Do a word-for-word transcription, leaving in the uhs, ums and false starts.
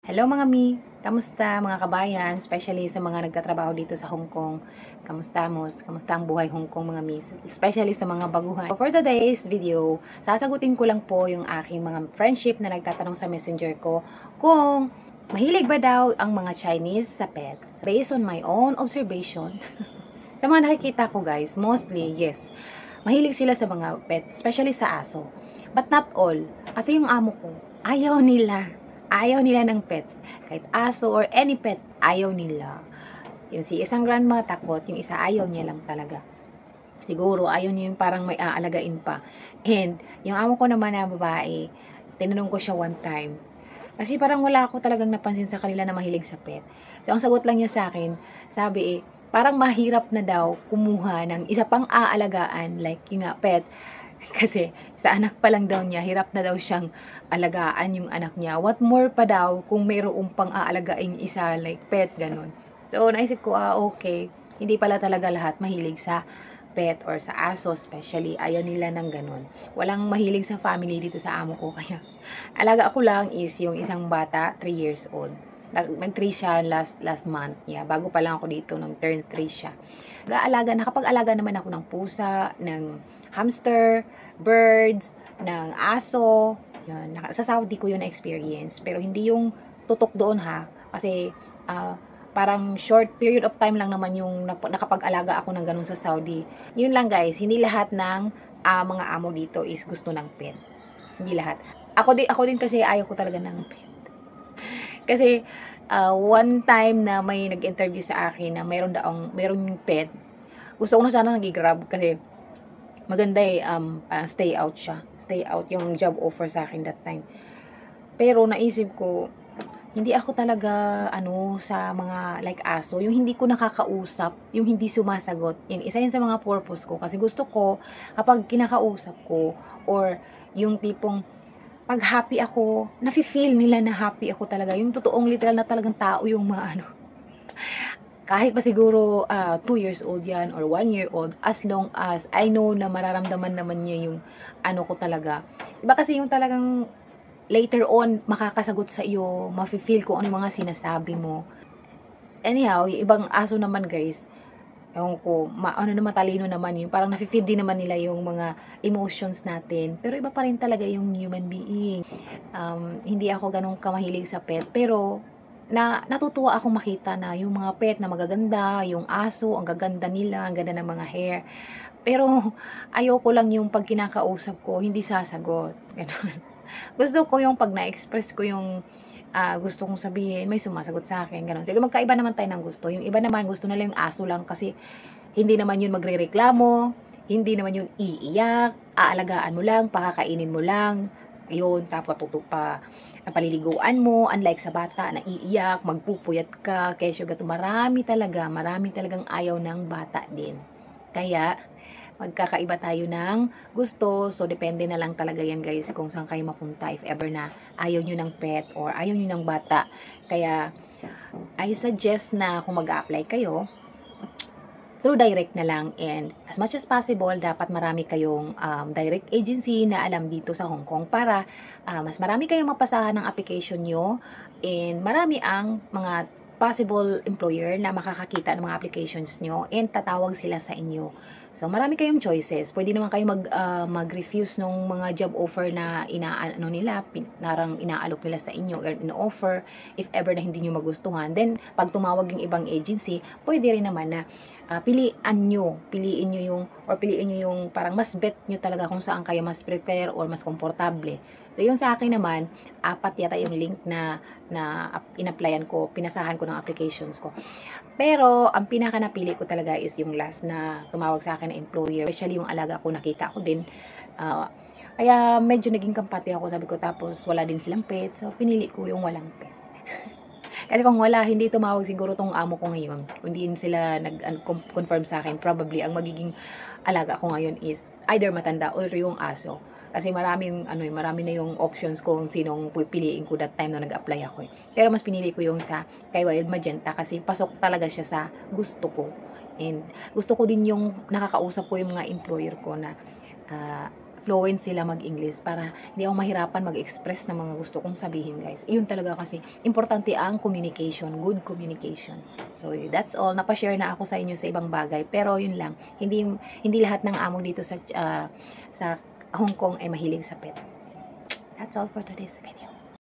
Hello mga mi, kamusta mga kabayan, especially sa mga nagtatrabaho dito sa Hong Kong. Kamusta mo? Kamusta ang buhay Hong Kong mga mi, especially sa mga baguhan. So for today's video, sasagutin ko lang po yung aking mga friendship na nagtatanong sa messenger ko kung mahilig ba daw ang mga Chinese sa pets. Based on my own observation, sa mga nakikita ko guys, mostly yes, mahilig sila sa mga pet, especially sa aso. But not all, kasi yung amo ko, ayaw nila. Ayaw nila ng pet. Kahit aso or any pet, ayaw nila. Yung si isang grandma takot, yung isa ayaw niya lang talaga. Siguro, ayaw niya yung parang may aalagain pa. And, yung amo ko naman na babae, tinanong ko siya one time. Kasi parang wala ako talagang napansin sa kanila na mahilig sa pet. So, ang sagot lang niya sa akin, sabi eh, parang mahirap na daw kumuha ng isa pang aalagaan, like yung nga, pet. Kasi sa anak pa lang daw niya, hirap na daw siyang alagaan yung anak niya. What more pa daw kung mayroong pang aalagaing isa like pet, ganun. So naisip ko, ah okay, hindi pala talaga lahat mahilig sa pet or sa aso, especially ayaw nila ng ganun. Walang mahilig sa family dito sa amo ko, kaya alaga ako lang is yung isang bata, three years old. Nag three siya last last month niya. Yeah, bago pa lang ako dito nung turn three siya. Nag-aalaga, nakapag-alaga naman ako ng pusa, ng hamster, birds, ng aso. Yan. Sa Saudi ko yun na-experience. Pero hindi yung tutok doon ha. Kasi uh, parang short period of time lang naman yung nakapag-alaga ako ng ganun sa Saudi. Yun lang guys, hindi lahat ng uh, mga amo dito is gusto ng pet. Hindi lahat. Ako din, ako din kasi ayaw ko talaga ng pet. Kasi uh, one time na may nag-interview sa akin na mayroon daong mayroon yung pet. Gusto ko na sana nag-grab kasi maganda eh, um, uh, stay out siya. Stay out yung job offer sa akin that time. Pero naisip ko, hindi ako talaga, ano, sa mga like aso, yung hindi ko nakakausap, yung hindi sumasagot. Yun, isa yun sa mga purpose ko. Kasi gusto ko, kapag kinakausap ko, or yung tipong, pag happy ako, nafe-feel nila na happy ako talaga. Yung totoong literal na talagang tao yung mga ano. Kahit pa siguro uh, two years old yan or one year old, as long as I know na mararamdaman naman niya yung ano ko talaga. Iba kasi yung talagang later on makakasagot sa iyo, mafe-feel ko ano yung mga sinasabi mo. Anyhow, yung ibang aso naman guys, ewan ko, ma ano naman, talino naman yun. Parang nafe-feel din naman nila yung mga emotions natin. Pero iba pa rin talaga yung human being. Um, hindi ako ganun kamahilig sa pet. Pero na natutuwa akong makita na yung mga pet na magaganda, yung aso, ang gaganda nila, ang ganda ng mga hair. Pero ayoko lang yung pag kinakausap ko, hindi sasagot. Ganun. Gusto ko yung pag na-express ko yung uh, gusto kong sabihin, may sumasagot sa akin. Ganun. Sige, magkaiba naman tayo ng gusto. Yung iba naman, gusto nila yung aso lang kasi hindi naman yun magre-reklamo, hindi naman yun iiyak, aalagaan mo lang, pakakainin mo lang, yun, tapos tutup pa ang paliliguan mo, unlike sa bata na iiyak, magpupuyat ka, kesyo gato, marami talaga, marami talagang ayaw ng bata din. Kaya, magkakaiba tayo ng gusto, so depende na lang talaga yan guys kung saan kayo mapunta if ever na ayaw nyo ng pet or ayaw nyo ng bata. Kaya, I suggest na kung mag-a-apply kayo, through direct na lang, and as much as possible, dapat marami kayong um, direct agency na alam dito sa Hong Kong para uh, mas marami kayong mapasahan ng application nyo, and marami ang mga possible employer na makakakita ng mga applications nyo and tatawag sila sa inyo. So, marami kayong choices. Pwede naman kayo mag, uh, mag-refuse nung mga job offer na inaano nila, narang inaalok nila sa inyo or in-offer if ever na hindi nyo magustuhan. Then, pag tumawag yung ibang agency, pwede rin naman na uh, piliin nyo, piliin nyo yung, or piliin nyo yung parang mas bet nyo talaga kung saan kayo mas prefer or mas komportable. So, yung sa akin naman, apat yata yung link na, na in-applyan ko, pinasahan ko ng applications ko. Pero, ang pinaka napili ko talaga is yung last na tumawag sa akin na employer. Especially yung alaga ko, nakita ko din. Uh, kaya, medyo naging kampati ako, sabi ko, tapos wala din silang pet. So, pinili ko yung walang pet. Kasi kung wala, hindi tumawag siguro tong amo ko ngayon. Hindi sila nag-confirm sa akin. Probably, ang magiging alaga ko ngayon is either matanda or yung aso. Kasi maraming, ano, marami na yung options kung sinong pipiliin ko that time na nag-apply ako. Eh. Pero mas pinili ko yung sa kay Wild Magenta kasi pasok talaga siya sa gusto ko. And gusto ko din yung nakakausap ko yung mga employer ko na uh, fluent sila mag-English para hindi ako mahirapan mag-express ng mga gusto kong sabihin, guys. Iyon talaga kasi importante ang communication, good communication. So that's all. Napa-share na ako sa inyo sa ibang bagay, pero yun lang. Hindi hindi lahat ng amo dito sa uh, sa Hong Kong ay mahilig sa pet. That's all for today's video.